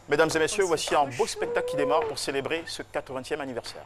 Mesdames et messieurs, voici un beau spectacle qui démarre pour célébrer ce 80e anniversaire.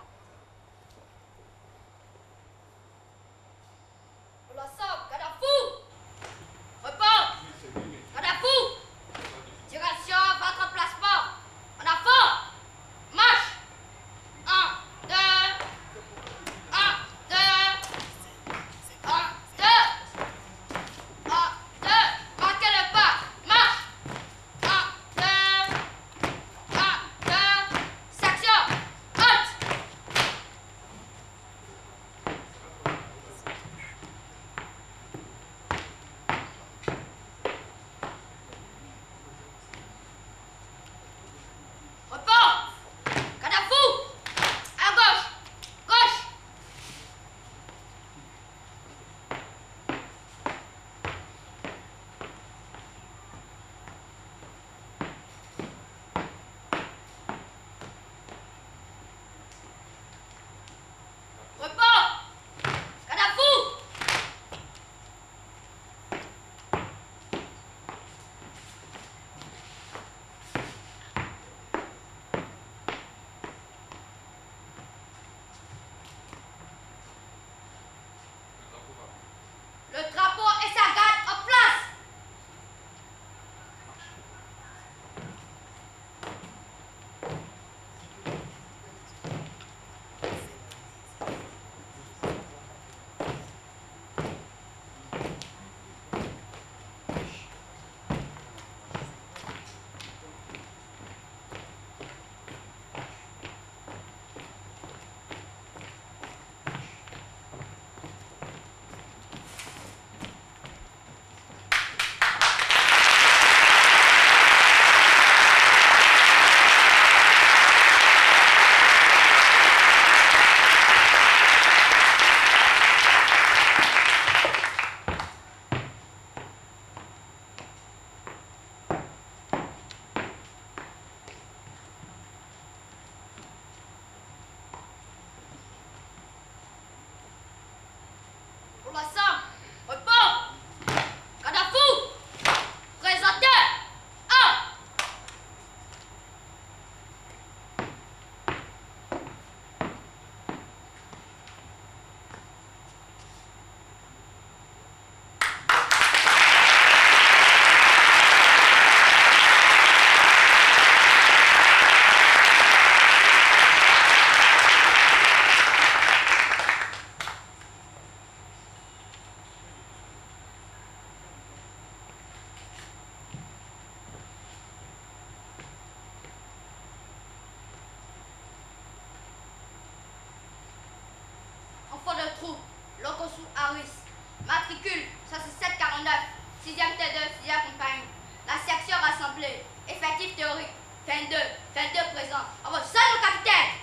Matricule 6749, 6e T2, 6e compagnie. La section rassemblée. Effectif théorique 22, 22 présents. À votre seul mon capitaine.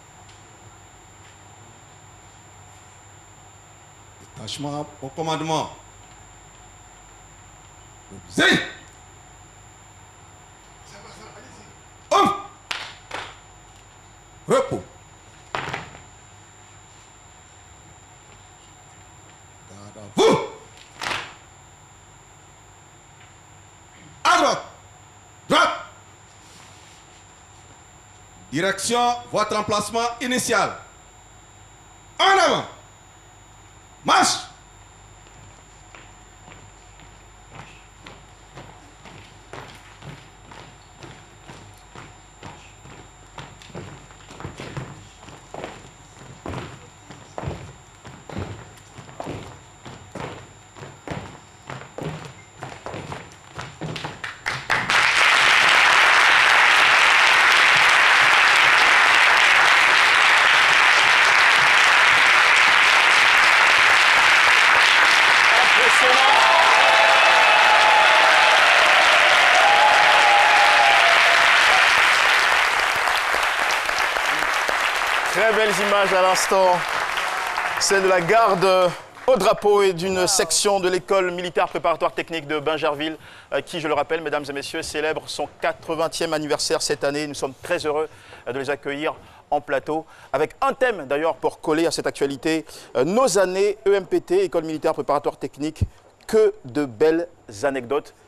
Détachement au commandement. Zé! Homme! Repos. Garde à vous! À droite! Droite! Direction votre emplacement initial. En avant! Marche! Très belles images à l'instant, celle de la garde au drapeau et d'une section de l'école militaire préparatoire technique de Bingerville, qui, je le rappelle, mesdames et messieurs, célèbre son 80e anniversaire cette année. Nous sommes très heureux de les accueillir en plateau, avec un thème d'ailleurs pour coller à cette actualité, nos années EMPT, école militaire préparatoire technique, que de belles anecdotes.